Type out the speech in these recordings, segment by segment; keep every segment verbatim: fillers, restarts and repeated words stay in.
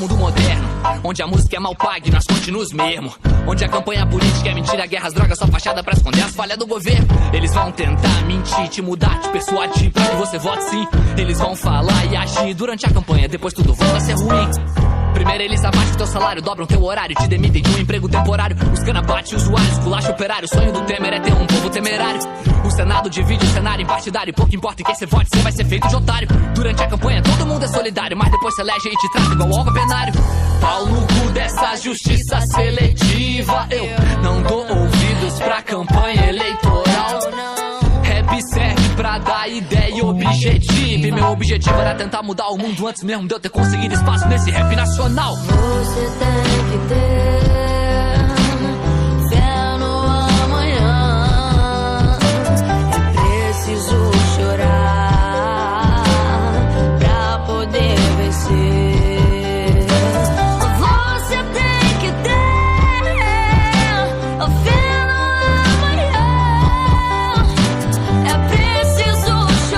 mundo moderno, onde a música é mal paga e nós continuamos mesmo. Onde a campanha política é mentira, guerras, drogas, só fachada pra esconder as falhas do governo. Eles vão tentar mentir, te mudar, te persuadir pra que você vote sim. Eles vão falar e agir durante a campanha, depois tudo volta a ser ruim. Primeiro eles abaixam teu salário, dobram teu horário, te demitem de um emprego temporário. Os cana bate usuários, culacha operário. O sonho do Temer é ter um povo temerário. O Senado divide o cenário em partidário. Pouco importa em quem você vote, você vai ser feito de otário. Durante a campanha todo mundo é solidário, mas depois você elege e te trata igual algo penário. Pau no cu dessa justiça seletiva. Eu não dou ouvidos pra campanha eleitoral. Rap serve pra dar ideia e objetivo. E meu objetivo era tentar mudar o mundo antes mesmo de eu ter conseguido espaço nesse rap nacional. Você tem que ter fé no amanhã. É preciso chorar pra poder vencer. Você tem que ter fé no amanhã. É preciso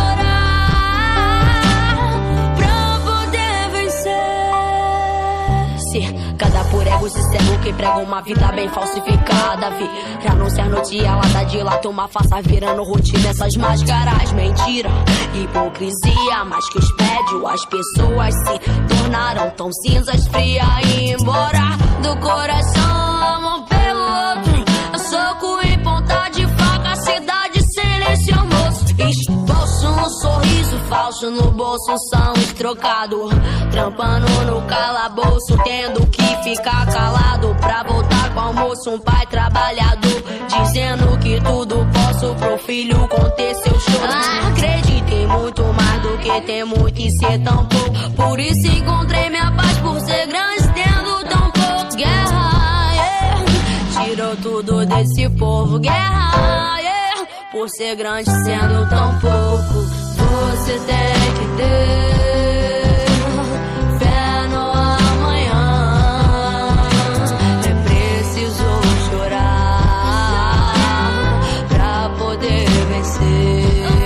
chorar pra poder vencer. Se cada por ego sistema que prega uma vida bem falsificada, vi pra não ser notielada, dilata uma farsa virando rotina. Essas máscaras, mentira, hipocrisia, mais que os prédios, as pessoas se tornaram tão cinzas, frias e embora do coração, amor pelo outro. Eu soco em ponta de faca, cidade silêncio, moço. Expulso um sorriso falso no bolso, são trocado, trampando no calabouço, tendo que ficar calado pra voltar com almoço. Um pai trabalhador, dizendo que tudo posso pro filho conter seu show. Ah, acredito em muito mais do que ter muito e ser tão pouco. Por isso encontrei minha paz por ser grande, tendo tão pouco. Guerra, yeah, tirou tudo desse povo. Guerra, yeah, por ser grande sendo tão pouco. Você tem que ter fé no amanhã. É preciso chorar pra poder vencer.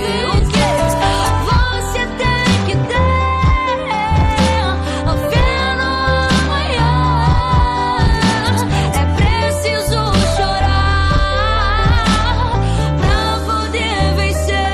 Você tem que ter fé no amanhã. É preciso chorar pra poder vencer.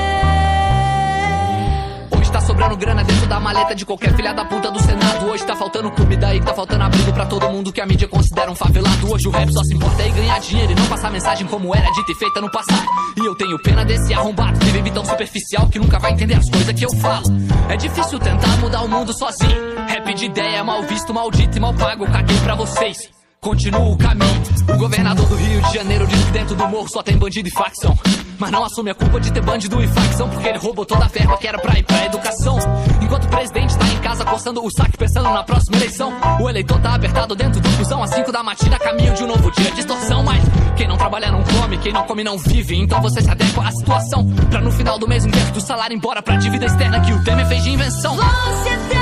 Hoje tá sobrando grana dentro da maleta de qualquer filha da puta do Senado. Hoje tá faltando comida e tá faltando abrigo pra todo mundo que a mídia considera um favelado. Hoje o rap só se importa em ganhar dinheiro e não passar mensagem como era dita e feita no passado. E eu tenho pena desse arrombado que vive tão superficial que nunca vai entender as coisas que eu falo. É difícil tentar mudar o mundo sozinho. Rap de ideia é mal visto, maldito e mal pago. Eu caguei pra vocês, continuo o caminho. O governador do Rio de Janeiro diz que dentro do morro só tem bandido e facção, mas não assume a culpa de ter bandido e facção, porque ele roubou toda a verba que era pra ir pra educação. Enquanto o presidente tá em casa coçando o saco pensando na próxima eleição, o eleitor tá apertado dentro do busão às cinco da matina, caminho de um novo dia de extorsão. Mas quem não trabalha não come, quem não come não vive. Então você se adequa à situação pra no final do mês um terço do salário embora pra dívida externa que o Temer fez de invenção. Você tem